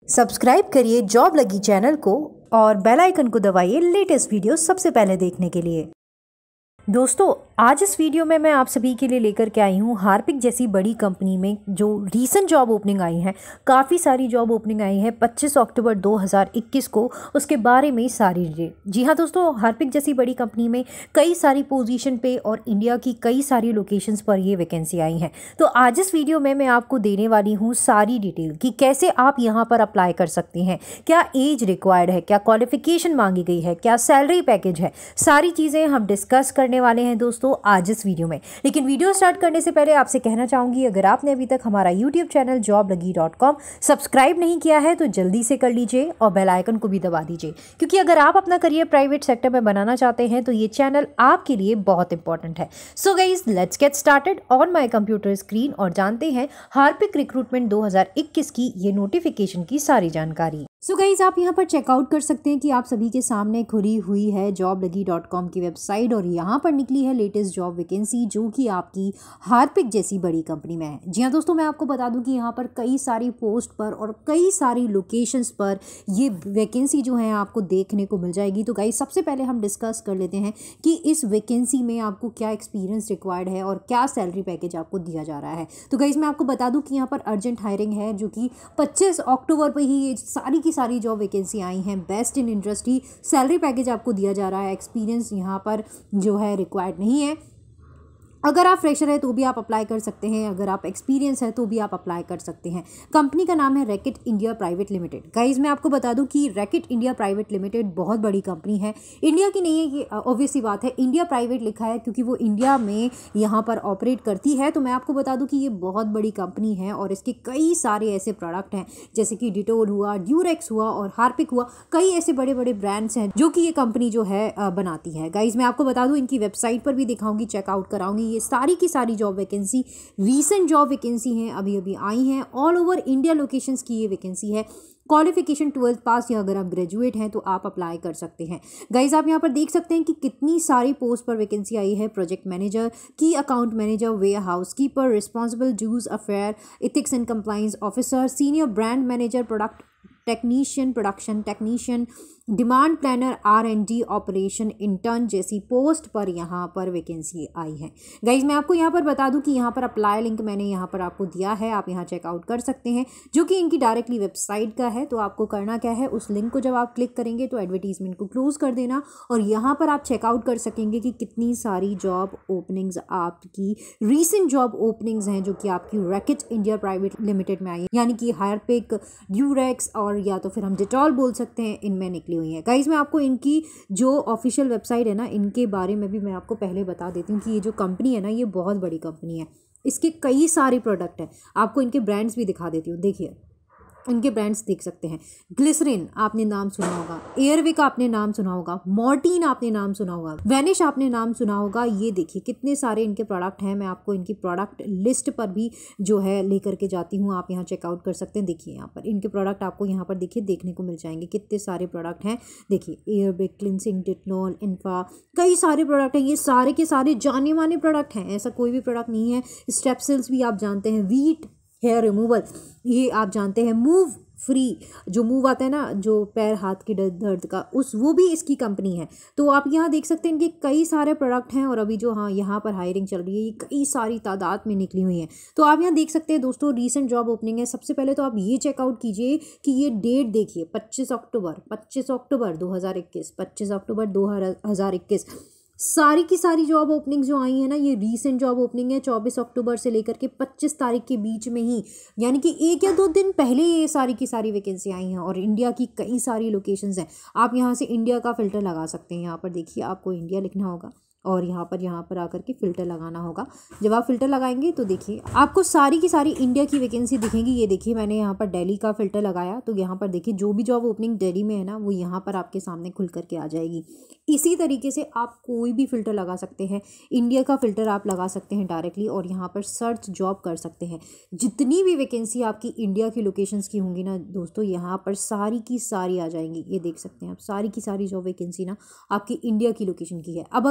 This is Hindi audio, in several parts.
सब्सक्राइब करिए जॉब लगी चैनल को और बेल आइकन को दबाइए लेटेस्ट वीडियो सबसे पहले देखने के लिए। दोस्तों, आज इस वीडियो में मैं आप सभी के लिए लेकर के आई हूँ हार्पिक जैसी बड़ी कंपनी में जो रीसेंट जॉब ओपनिंग आई हैं। काफ़ी सारी जॉब ओपनिंग आई है 25 अक्टूबर 2021 को, उसके बारे में सारी डिटेल। जी हाँ दोस्तों, हार्पिक जैसी बड़ी कंपनी में कई सारी पोजीशन पे और इंडिया की कई सारी लोकेशंस पर ये वैकेंसी आई हैं। तो आज इस वीडियो में मैं आपको देने वाली हूँ सारी डिटेल कि कैसे आप यहाँ पर अप्लाई कर सकते हैं, क्या एज रिक्वायर्ड है, क्या क्वालिफिकेशन मांगी गई है, क्या सैलरी पैकेज है, सारी चीज़ें हम डिस्कस करने वाले हैं दोस्तों आज इस वीडियो में। लेकिन वीडियो स्टार्ट करने से पहले आपसे कहना चाहूंगी, अगर आपने अभी तक हमारा यूट्यूब चैनल joblagi.com सब्सक्राइब नहीं किया है तो जल्दी से कर लीजिए और बेल आइकन को भी दबा दीजिए, क्योंकि अगर आप अपना करियर प्राइवेट सेक्टर में बनाना चाहते हैं तो ये चैनल आपके लिए बहुत इंपॉर्टेंट है। So guys, let's get started on my computer screen और जानते हैं हार्पिक रिक्रूटमेंट 2021 की ये नोटिफिकेशन की सारी जानकारी। सो गाइज, आप यहाँ पर चेकआउट कर सकते हैं कि आप सभी के सामने खुली हुई है joblagi.com की वेबसाइट और यहाँ पर निकली है लेटेस्ट जॉब वैकेंसी जो कि आपकी हार्पिक जैसी बड़ी कंपनी में है। जी हाँ दोस्तों, मैं आपको बता दूं कि यहाँ पर कई सारी पोस्ट पर और कई सारी लोकेशंस पर ये वैकेंसी जो है आपको देखने को मिल जाएगी। तो गाइज, सबसे पहले हम डिस्कस कर लेते हैं कि इस वैकेंसी में आपको क्या एक्सपीरियंस रिक्वायर्ड है और क्या सैलरी पैकेज आपको दिया जा रहा है। तो गाइज, मैं आपको बता दूँ कि यहाँ पर अर्जेंट हायरिंग है जो कि 25 अक्टूबर पर ही ये सारी जॉब वैकेंसी आई हैं। Best in industry salary package आपको दिया जा रहा है। एक्सपीरियंस यहाँ पर जो है रिक्वायर्ड नहीं है। अगर आप फ्रेशर है तो भी आप अप्लाई कर सकते हैं, अगर आप एक्सपीरियंस है तो भी आप अप्लाई कर सकते हैं। कंपनी का नाम है Reckitt India private limited. Guys, मैं आपको बता दूं कि रैकेट इंडिया प्राइवेट लिमिटेड बहुत बड़ी कंपनी है। इंडिया की नहीं है, ये ऑब्वियस सी बात है, इंडिया प्राइवेट लिखा है क्योंकि वो इंडिया में यहाँ पर ऑपरेट करती है। तो मैं आपको बता दूँ कि ये बहुत बड़ी कंपनी है और इसके कई सारे ऐसे प्रोडक्ट हैं जैसे कि डिटोल हुआ, ड्यूरेक्स हुआ और हार्पिक हुआ। कई ऐसे बड़े बड़े ब्रांड्स हैं जो कि ये कंपनी जो है बनाती है। गाइज, मैं आपको बता दूँ इनकी वेबसाइट पर भी दिखाऊंगी, चेकआउट कराऊंगी। ये सारी की सारी job vacancy recent job vacancy हैं, अभी अभी आई हैं। ऑल ओवर इंडिया लोकेशंस की ये वैकेंसी है। क्वालिफिकेशन 12th पास या अगर आप ग्रेजुएट हैं तो आप अप्लाई कर सकते हैं। गाइज, आप यहाँ पर देख सकते हैं कि कितनी सारी पोस्ट पर वैकेंसी आई है। प्रोजेक्ट मैनेजर, की account manager, warehouse keeper, responsible dues affair, ethics and compliance officer, senior brand manager, product technician, production technician, demand planner, R&D operation intern जैसी पोस्ट पर यहाँ पर वैकेंसी आई है। गाइज, मैं आपको यहाँ पर बता दूँ कि यहाँ पर अप्लाई लिंक मैंने यहाँ पर आपको दिया है, आप यहाँ चेकआउट कर सकते हैं, जो कि इनकी डायरेक्टली वेबसाइट का है। तो आपको करना क्या है, उस लिंक को जब आप क्लिक करेंगे तो एडवर्टीजमेंट को क्लोज कर देना और यहाँ पर आप चेकआउट कर सकेंगे कि कितनी सारी जॉब ओपनिंग्स आपकी रीसेंट जॉब ओपनिंग्स हैं जो कि आपकी रैकेट इंडिया प्राइवेट लिमिटेड में आई है, यानी कि हार्पिक, ड्यूरेक्स और या तो फिर हम डिटॉल बोल सकते हैं, इनमें निकली हुई है। गाइज, मैं आपको इनकी जो ऑफिशियल वेबसाइट है ना, इनके बारे में भी मैं आपको पहले बता देती हूँ कि ये जो कंपनी है ना, ये बहुत बड़ी कंपनी है। इसके कई सारे प्रोडक्ट हैं। आपको इनके ब्रांड्स भी दिखा देती हूँ। देखिए, इनके ब्रांड्स देख सकते हैं। ग्लिसरीन आपने नाम सुना होगा, एयरविक आपने नाम सुना होगा, मॉर्टीन आपने नाम सुना होगा, वैनिश आपने नाम सुना होगा। ये देखिए कितने सारे इनके प्रोडक्ट हैं। मैं आपको इनकी प्रोडक्ट लिस्ट पर भी जो है लेकर के जाती हूँ, आप यहाँ चेकआउट कर सकते हैं। देखिए यहाँ पर इनके प्रोडक्ट आपको यहाँ पर देखिए देखने को मिल जाएंगे, कितने सारे प्रोडक्ट हैं। देखिए, एयरविक, क्लिनसिंग, डिटनॉल, इन्फा, कई सारे प्रोडक्ट हैं। ये सारे के सारे जाने माने प्रोडक्ट हैं, ऐसा कोई भी प्रोडक्ट नहीं है। स्टेपसिल्स भी आप जानते हैं, वीट हेयर रिमूवल ये आप जानते हैं, मूव फ्री जो मूव आता है ना, जो पैर हाथ के दर्द का, वो भी इसकी कंपनी है। तो आप यहाँ देख सकते हैं इनके कई सारे प्रोडक्ट हैं और अभी जो हाँ यहाँ पर हायरिंग चल रही है, ये कई सारी तादाद में निकली हुई हैं। तो आप यहाँ देख सकते हैं दोस्तों, रीसेंट जॉब ओपनिंग है। सबसे पहले तो आप ये चेकआउट कीजिए कि ये डेट देखिए, 25 अक्टूबर 2021, 25 अक्टूबर 2021 सारी की सारी जॉब ओपनिंग जो आई है ना, ये रीसेंट जॉब ओपनिंग है। 24 अक्टूबर से लेकर के 25 तारीख के बीच में ही, यानी कि 1 या 2 दिन पहले ये सारी की सारी वैकेंसी आई हैं और इंडिया की कई सारी लोकेशंस हैं। आप यहाँ से इंडिया का फिल्टर लगा सकते हैं। यहाँ पर देखिए, आपको इंडिया लिखना होगा और यहाँ पर आकर के फ़िल्टर लगाना होगा। जब आप फ़िल्टर लगाएंगे तो देखिए आपको सारी की सारी इंडिया की वैकेंसी दिखेंगी। ये देखिए, मैंने यहाँ पर दिल्ली का फ़िल्टर लगाया तो यहाँ पर देखिए जो भी जॉब ओपनिंग दिल्ली में है ना, वो यहाँ पर आपके सामने खुल करके आ जाएगी। इसी तरीके से आप कोई भी फ़िल्टर लगा सकते हैं, इंडिया का फ़िल्टर आप लगा सकते हैं डायरेक्टली और यहाँ पर सर्च जॉब कर सकते हैं। जितनी भी वैकेंसी आपकी इंडिया की लोकेशंस की होंगी ना दोस्तों, यहाँ पर सारी की सारी आ जाएंगी। ये देख सकते हैं आप, सारी की सारी जॉब वैकेंसी ना आपकी इंडिया की लोकेशन की है। अब अगर आप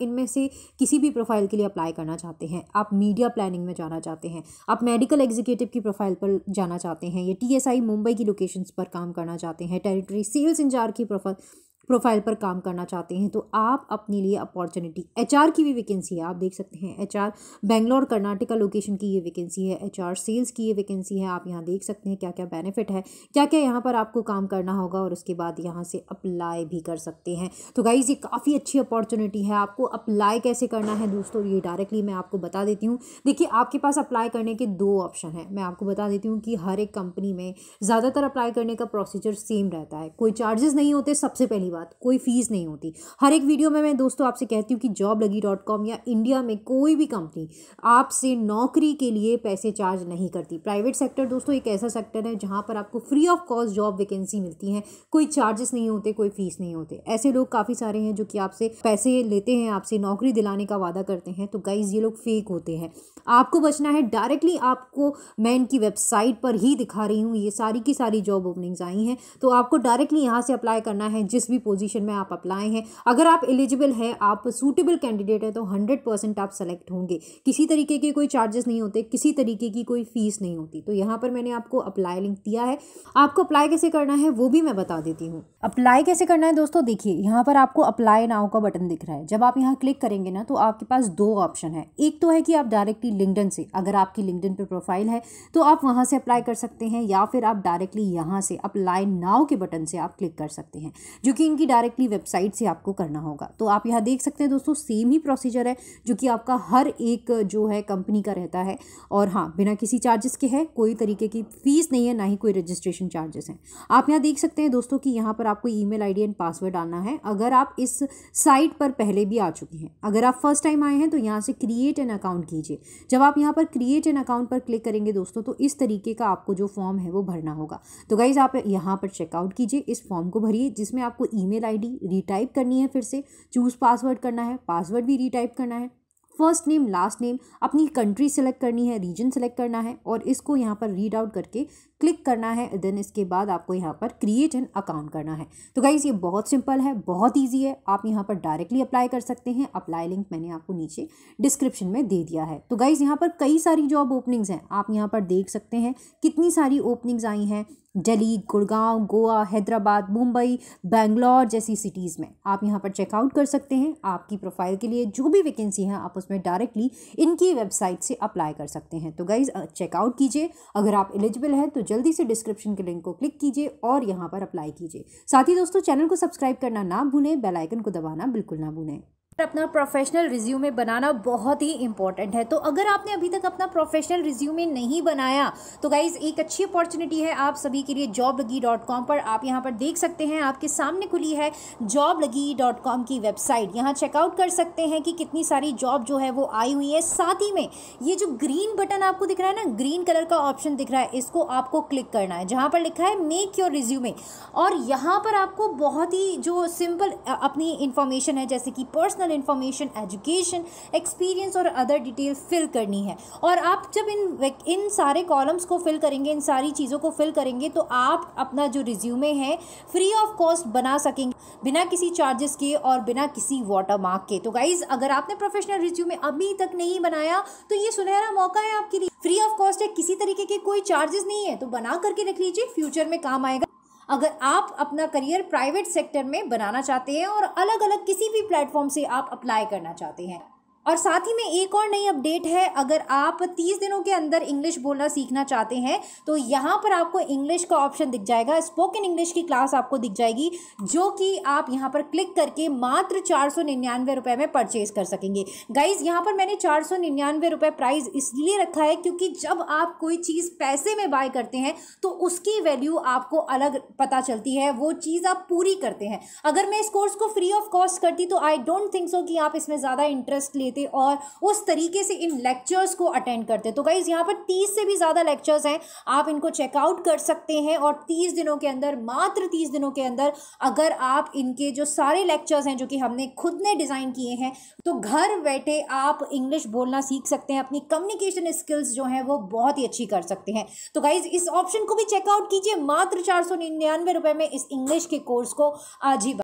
इनमें से किसी भी प्रोफाइल के लिए अप्लाई करना चाहते हैं, आप मीडिया प्लानिंग में जाना चाहते हैं, आप मेडिकल एग्जीक्यूटिव की प्रोफाइल पर जाना चाहते हैं, या TSI मुंबई की लोकेशंस पर काम करना चाहते हैं, टेरिटरी सेल्स इंचार्ज की प्रोफाइल पर काम करना चाहते हैं, तो आप अपने लिए अपॉर्चुनिटी, HR की भी वैकेंसी है, आप देख सकते हैं HR बेंगलोर कर्नाटका लोकेशन की ये वैकेंसी है, HR सेल्स की ये वैकेंसी है। आप यहाँ देख सकते हैं क्या क्या बेनिफिट है, क्या क्या यहाँ पर आपको काम करना होगा और उसके बाद यहाँ से अप्लाई भी कर सकते हैं। तो गाइज़ ये काफ़ी अच्छी अपॉर्चुनिटी है। आपको अप्लाई कैसे करना है दोस्तों, ये डायरेक्टली मैं आपको बता देती हूँ। देखिए आपके पास अप्लाई करने के 2 ऑप्शन है। मैं आपको बता देती हूँ कि हर एक कंपनी में ज़्यादातर अप्लाई करने का प्रोसीजर सेम रहता है, कोई चार्जेस नहीं होते, सबसे पहली बात कोई फीस नहीं होती। हर एक वीडियो में मैं दोस्तों आपसे कहती हूँ कि joblagi.com या इंडिया में कोई भी कंपनी आपसे नौकरी के लिए पैसे चार्ज नहीं करती। प्राइवेट सेक्टर दोस्तों एक ऐसा सेक्टर है जहाँ पर आपको free of cost job vacancy मिलती है, कोई चार्जेस नहीं होते, कोई फीस नहीं होते। ऐसे लोग काफ़ी सारे हैं जो कि आपसे पैसे लेते हैं, आपसे नौकरी दिलाने का वादा करते हैं, तो गाइज ये लोग फेक होते हैं। आपको बचना है। डायरेक्टली आपको मैं इनकी वेबसाइट पर ही दिखा रही हूँ, ये सारी की सारी जॉब ओपनिंग्स आई हैं, तो आपको डायरेक्टली यहाँ से अप्लाई करना है जिस भी पोजीशन में आप अप्लाई हैं। अगर आप एलिजिबल हैं, आप सूटेबल कैंडिडेट है, तो 100% आप सेलेक्ट होंगे। किसी तरीके के कोई चार्जेस नहीं होते, किसी तरीके की कोई फीस नहीं होती। तो यहाँ पर मैंने आपको अप्लाई लिंक दिया है, आपको अप्लाई कैसे करना है वो भी मैं बता देती हूँ। अप्लाई कैसे करना है दोस्तों, देखिए यहाँ पर आपको अप्लाई नाउ का बटन दिख रहा है। जब आप यहाँ क्लिक करेंगे ना, तो आपके पास 2 ऑप्शन है। एक तो है कि आप डायरेक्टली लिंक्डइन से, अगर आपकी लिंक्डइन पे प्रोफाइल है तो आप वहाँ से अप्लाई कर सकते हैं, या फिर आप डायरेक्टली यहाँ से अप्लाई नाउ के बटन से आप क्लिक कर सकते हैं, जो कि इनकी डायरेक्टली वेबसाइट से आपको करना होगा। तो आप यहाँ देख सकते हैं दोस्तों सेम ही प्रोसीजर है जो कि आपका हर एक जो है कंपनी का रहता है, और हाँ बिना किसी चार्जेस के है, कोई तरीके की फीस नहीं है, ना ही कोई रजिस्ट्रेशन चार्जेस हैं। आप यहाँ देख सकते हैं दोस्तों कि यहाँ पर आपको ईमेल आईडी एंड पासवर्ड डालना है। अगर आप इस साइट पर पहले भी आ चुके हैं, अगर आप फर्स्ट टाइम आए हैं तो यहाँ से क्रिएट एन अकाउंट कीजिए। जब आप यहाँ पर क्रिएट एन अकाउंट पर क्लिक करेंगे दोस्तों, तो इस तरीके का आपको जो फॉर्म है वो भरना होगा। तो गाइज आप यहाँ पर चेकआउट कीजिए, इस फॉर्म को भरिए, जिसमें आपको ईमेल आईडी रीटाइप करनी है, फिर से चूज पासवर्ड करना है, पासवर्ड भी रीटाइप करना है, फर्स्ट नेम लास्ट नेम, अपनी कंट्री सेलेक्ट करनी है, रीजन सेलेक्ट करना है, और इसको यहाँ पर रीड आउट करके क्लिक करना है। देन इसके बाद आपको यहाँ पर क्रिएट एन अकाउंट करना है। तो गाइज ये बहुत सिंपल है, बहुत ईजी है, आप यहाँ पर डायरेक्टली अप्लाई कर सकते हैं। अप्लाई लिंक मैंने आपको नीचे डिस्क्रिप्शन में दे दिया है। तो गाइज यहाँ पर कई सारी जॉब ओपनिंग्स हैं, आप यहाँ पर देख सकते हैं कितनी सारी ओपनिंग्स आई हैं। दिल्ली, गुड़गांव, गोवा, हैदराबाद, मुंबई, बेंगलोर जैसी सिटीज़ में आप यहाँ पर चेकआउट कर सकते हैं। आपकी प्रोफाइल के लिए जो भी वैकेंसी है आप उसमें डायरेक्टली इनकी वेबसाइट से अप्लाई कर सकते हैं। तो गाइज चेकआउट कीजिए। अगर आप एलिजिबल हैं तो जल्दी से डिस्क्रिप्शन के लिंक को क्लिक कीजिए और यहाँ पर अप्लाई कीजिए। साथ ही दोस्तों चैनल को सब्सक्राइब करना ना भूलें, बेल आइकन को दबाना बिल्कुल ना भूलें। अपना प्रोफेशनल रिज्यूमे बनाना बहुत ही इंपॉर्टेंट है। तो अगर आपने अभी तक अपना प्रोफेशनल रिज्यूमे नहीं बनाया तो गाइज एक अच्छी अपॉर्चुनिटी है आप सभी के लिए joblagi.com पर। आप यहाँ पर देख सकते हैं, आपके सामने खुली है joblagi.com की वेबसाइट। यहाँ चेकआउट कर सकते हैं कि कितनी सारी जॉब जो है वो आई हुई है। साथ ही में ये जो ग्रीन बटन आपको दिख रहा है ना, ग्रीन कलर का ऑप्शन दिख रहा है, इसको आपको क्लिक करना है, जहाँ पर लिखा है मेक योर रिज्यूमे। और यहाँ पर आपको बहुत ही जो सिंपल अपनी इंफॉर्मेशन है, जैसे कि पर्सनल इंफॉर्मेशन, एजुकेशन, एक्सपीरियंस और अदर डिटेल फिल करनी है। और आप जब इन सारे कॉलम्स को फिल करेंगे, इन सारी चीज़ों को फिल करेंगे, तो आप अपना जो रिज्यूमे है फ्री ऑफ कॉस्ट बना सकेंगे, बिना किसी चार्जेस के और बिना किसी वाटरमार्क के। तो गाइज अगर आपने प्रोफेशनल रिज्यूमे अभी तक नहीं बनाया तो ये सुनहरा मौका है आपके लिए। फ्री ऑफ कॉस्ट है, किसी तरीके के कोई चार्जेस नहीं है, तो बना करके रख लीजिए, फ्यूचर में काम आएगा। अगर आप अपना करियर प्राइवेट सेक्टर में बनाना चाहते हैं और अलग अलग किसी भी प्लेटफॉर्म से आप अप्लाई करना चाहते हैं। और साथ ही में एक और नई अपडेट है, अगर आप 30 दिनों के अंदर इंग्लिश बोलना सीखना चाहते हैं तो यहाँ पर आपको इंग्लिश का ऑप्शन दिख जाएगा, स्पोकन इंग्लिश की क्लास आपको दिख जाएगी, जो कि आप यहाँ पर क्लिक करके मात्र 499 रुपये में परचेज कर सकेंगे। गाइज यहाँ पर मैंने 499 रुपये प्राइस इसलिए रखा है क्योंकि जब आप कोई चीज़ पैसे में बाय करते हैं तो उसकी वैल्यू आपको अलग पता चलती है, वो चीज़ आप पूरी करते हैं। अगर मैं इस कोर्स को फ्री ऑफ कॉस्ट करती तो आई डोंट थिंक सो कि आप इसमें ज़्यादा इंटरेस्ट लेते और उस तरीके से इन लेक्चर्स को अटेंड करते। तो गाइज यहाँ पर 30 से भी ज़्यादा लेक्चर्स हैं, आप इनको चेकआउट कर सकते हैं। और 30 दिनों के अंदर, मात्र 30 दिनों के अंदर अगर आप इनके जो सारे लेक्चर्स हैं जो कि हमने खुद ने डिज़ाइन किए हैं, तो घर बैठे आप इंग्लिश बोलना सीख सकते हैं, अपनी कम्युनिकेशन स्किल्स जो हैं वो बहुत ही अच्छी कर सकते हैं। तो गाइज इस ऑप्शन को भी चेकआउट कीजिए, मात्र 499 रुपये में इस इंग्लिश के कोर्स को आज ही